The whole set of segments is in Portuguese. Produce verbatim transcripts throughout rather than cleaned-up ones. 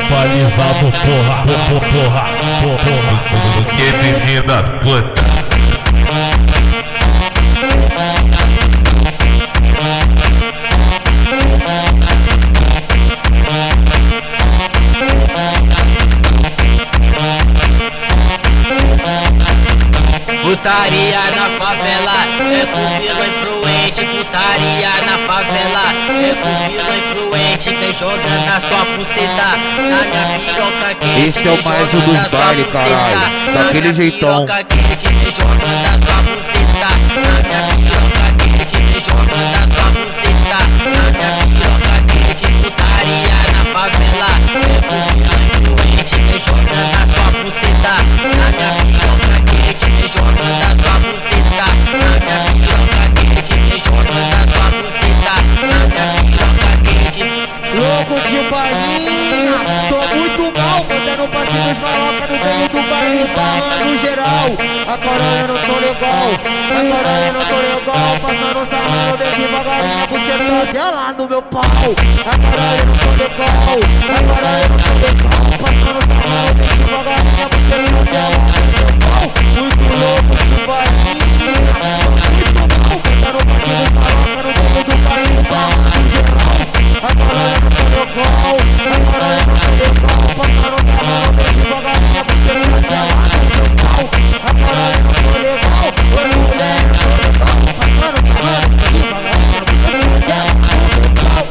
atualizado, porra, porra, porra, porra. Que meninas putas. Putaria na favela, é com vila influente. Putaria na favela, é com vila influente. Vem jogando a sua buceta na minha piroca quente. Esse é o mais um dos bailes, caralho, daquele jeitão. Piroca quente, vem jogando a sua buceta na minha piroca quente. Vem jogando a sua buceta na minha piroca quente. Putaria na favela, é com vila influente. Vem jogando a sua buceta na minha piroca quente. Vem jogando a sua buceta na minha piroca quente. Vem jogando a sua buceta na minha piroca quente. Louco de balinha, tô muito mal, botando passe dos maloca no meio do baile, esbarrando geral. Agora eu não tô legal, agora eu não tô legal, passando sarrando bem devagarinho, buceta dela no meu pau. Agora eu não tô legal, agora eu não tô legal, passando sarrando bem devagarinho, buceta dela no meu pau. Muito louco de balinha, muito mal, botando passe dos maloca no meio do baile, esbarrando geral. Agora eu não tô legal, agora eu não tô legal, passando sarrando bem devagarinho, buceta dela no meu pau. Agora eu não tô legal, oi mulher, eu tô legal, passando sarrando bem devagarinho, buceta dela no meu pau.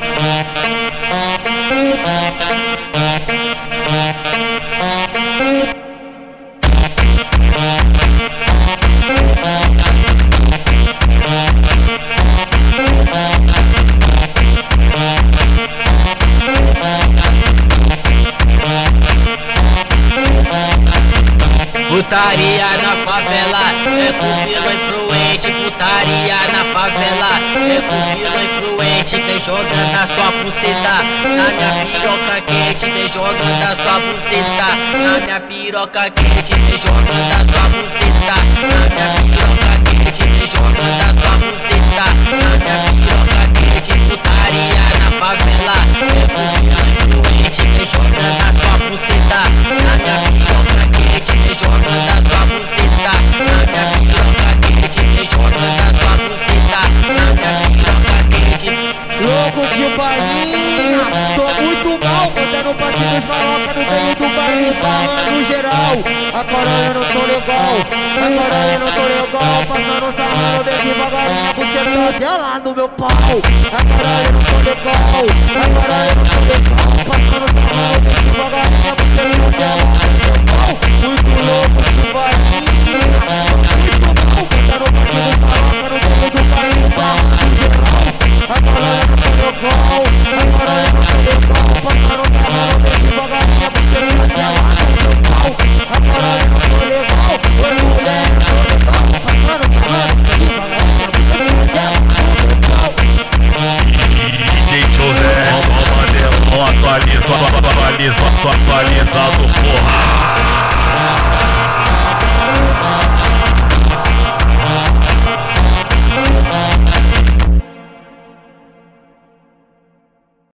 Putaria na favela, é com vila influente. Putaria na favela, é com vila influente. Vem jogando a sua buceta na minha piroca quente. Vem jogando a sua buceta na minha piroca quente. Vem jogando a sua buceta na minha piroca quente. Vem jogando a sua buceta na minha piroca quente. Putaria na favela, é com vila influente. Vem jogando a sua buceta na minha piroca quente. Vem jogando a sua buceta na minha piroca quente. Vem jogando a sua buceta na minha piroca quente. Louco de balinha, tô muito mal, botando passe dos maloca no meio do baile, esbarrando geral. Agora eu não tô legal, agora eu não tô legal, passando sarrando bem devagarinho, buceta dela no meu pau. Agora eu não tô legal, agora eu não tô legal, passando sarrando bem devagarinho, buceta dela no meu pau. Muito louco de balinha, muito mal, botando passe dos maloca no meio do baile, esbarrando geral. Agora eu não tô legal, agora eu não tô legal, passando sarrando bem devagarinho, buceta dela no meu pau. Agora eu não tô legal, oi mulher, eu tô legal, passando sarrando bem devagarinho, buceta dela no meu pau. D J José, só Mandelão atualiza, atualiza, atualizado, porra.